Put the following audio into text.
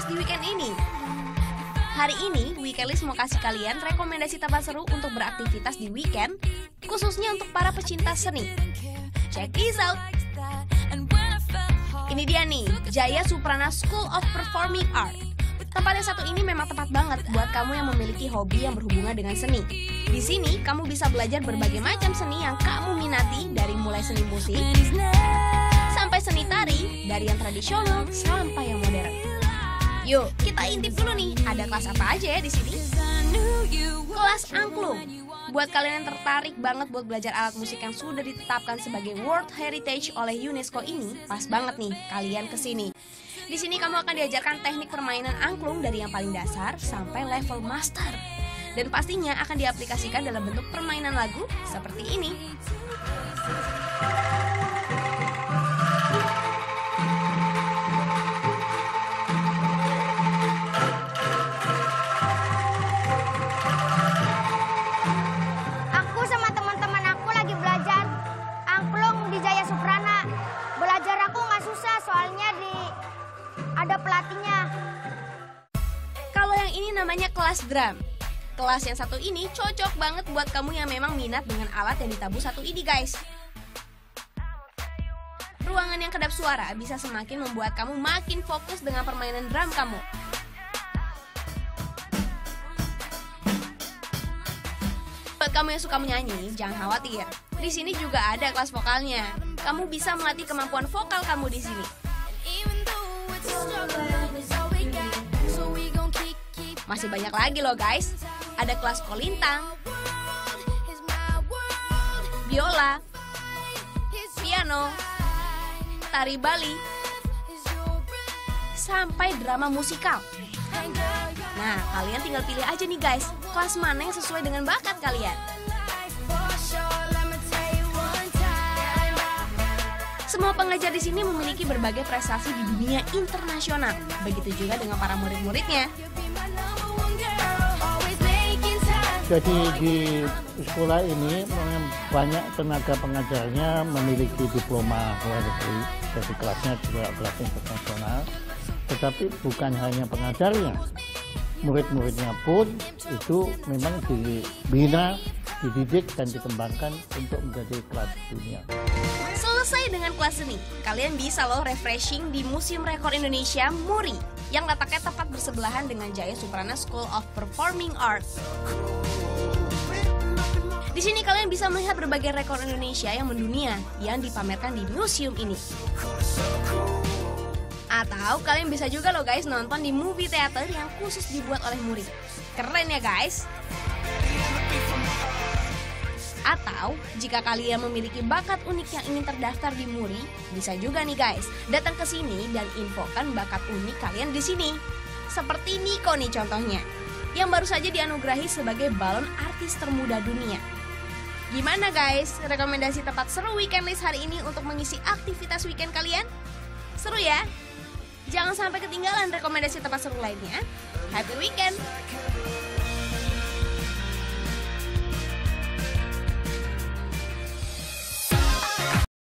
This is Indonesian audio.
di weekend ini? Hari ini, Weekendlist mau kasih kalian rekomendasi tempat seru untuk beraktivitas di weekend, khususnya untuk para pecinta seni. Check this out! Ini dia nih, Jaya Suprana School of Performing Art. Tempat yang satu ini memang tepat banget buat kamu yang memiliki hobi yang berhubungan dengan seni. Di sini, kamu bisa belajar berbagai macam seni yang kamu minati, dari mulai seni musik, sampai seni tari, dari yang tradisional sampai yang modern. Yuk, kita intip dulu nih, ada kelas apa aja ya di sini? Kelas angklung. Buat kalian yang tertarik banget buat belajar alat musik yang sudah ditetapkan sebagai World Heritage oleh UNESCO ini, pas banget nih kalian kesini. Di sini kamu akan diajarkan teknik permainan angklung dari yang paling dasar sampai level master. Dan pastinya akan diaplikasikan dalam bentuk permainan lagu seperti ini. Ada pelatihnya. Kalau yang ini namanya kelas drum. Kelas yang satu ini cocok banget buat kamu yang memang minat dengan alat yang ditabuh satu ini, guys. Ruangan yang kedap suara bisa semakin membuat kamu makin fokus dengan permainan drum kamu. Buat kamu yang suka menyanyi, jangan khawatir. Di sini juga ada kelas vokalnya. Kamu bisa melatih kemampuan vokal kamu di sini. Masih banyak lagi loh guys. Ada kelas kolintang, biola, piano, tari Bali, sampai drama musikal. Nah, kalian tinggal pilih aja nih guys, kelas mana yang sesuai dengan bakat kalian. Semua pengajar di sini memiliki berbagai prestasi di dunia internasional. Begitu juga dengan para murid-muridnya. Jadi di sekolah ini banyak tenaga pengajarnya memiliki diploma luar negeri. Jadi kelasnya juga kelas internasional. Tetapi bukan hanya pengajarnya, murid-muridnya pun itu memang dibina, dididik dan dikembangkan untuk menjadi kelas dunia. Selesai dengan kelas seni, kalian bisa loh refreshing di Museum Rekor Indonesia MURI yang letaknya tepat bersebelahan dengan Jaya Suprana School of Performing Arts. Di sini kalian bisa melihat berbagai rekor Indonesia yang mendunia yang dipamerkan di museum ini. Atau kalian bisa juga loh guys nonton di movie theater yang khusus dibuat oleh MURI. Keren ya guys? Atau jika kalian memiliki bakat unik yang ingin terdaftar di MURI, bisa juga nih guys, datang ke sini dan infokan bakat unik kalian di sini. Seperti Nico nih contohnya, yang baru saja dianugerahi sebagai balon artis termuda dunia. Gimana guys, rekomendasi tempat seru Weekendlist hari ini untuk mengisi aktivitas weekend kalian? Seru ya? Jangan sampai ketinggalan rekomendasi tempat seru lainnya. Happy weekend!